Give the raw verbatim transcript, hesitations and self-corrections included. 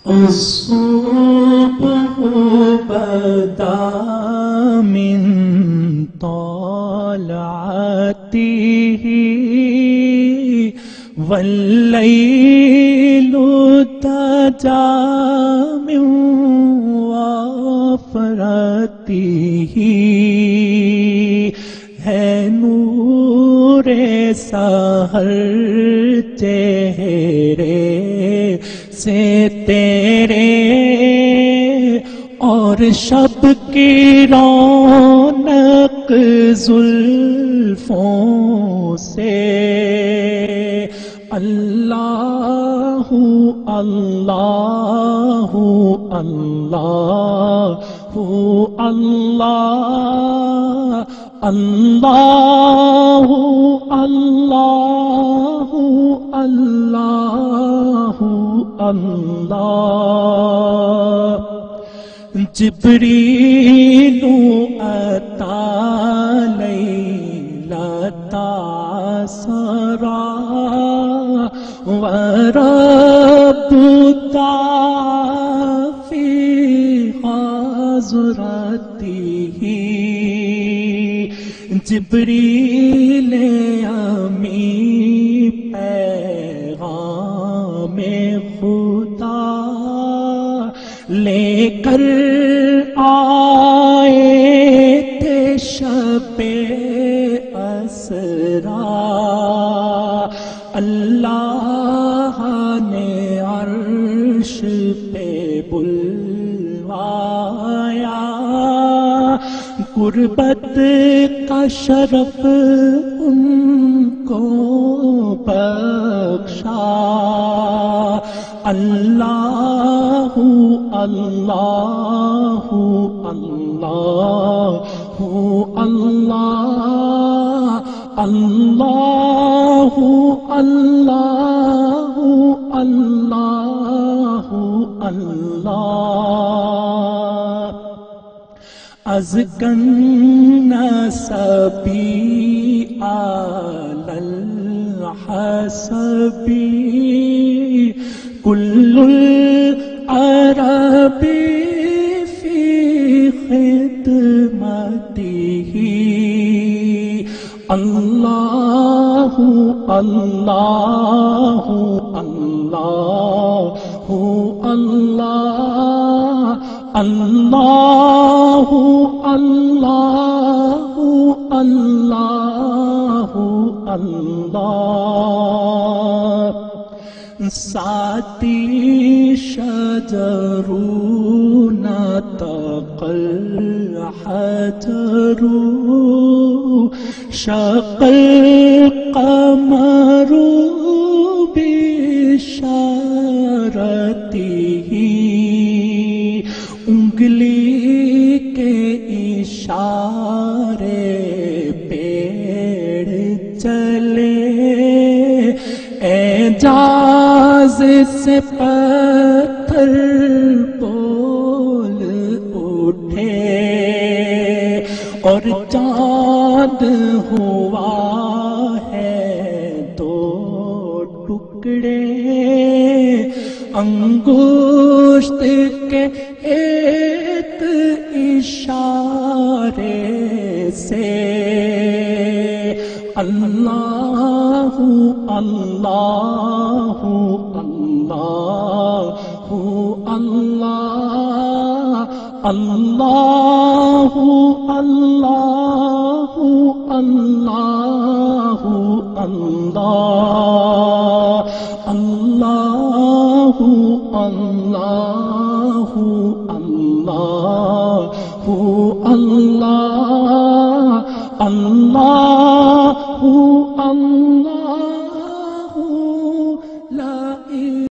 الصبح بدا من طلعته والليل تجا من وفرته ہے نور سحر چہرے سے تیرے اور شب کی رونق زلفوں سے اللہ اللہ اللہ اللہ اللہ اللہ اللہ اللہ جبریل اتا لیلۃ اسرا وربک فی حضرتہ جبریل امی پیغام خدا لے کر آئے تھے شب اسرا اللہ نے عرش پہ بلوایا قربت کا شرف ان کو بخشا اللہ اللہ اللہ اللہ اللہ اللہ اللہ اللہ از النسبی علی الحسبی کل العرب فی خدمتہ اللہ اللہ اللہ اللہ اللہ اللہ اللہ اللہ ساتی شجرون تقل حجر شق القمر بشارته انگلی کے اشارے پیڑ چلے اعجاز سے پتھر بول اٹھے اور چاند ہوا ہے دو ٹکڑے انگشت کے ایک اشارے سے اللہ اللہ اللہ اللہ اللہ اللہ اللہ اللہ اللہ اللہ اللہ اللہ اللہ اللہ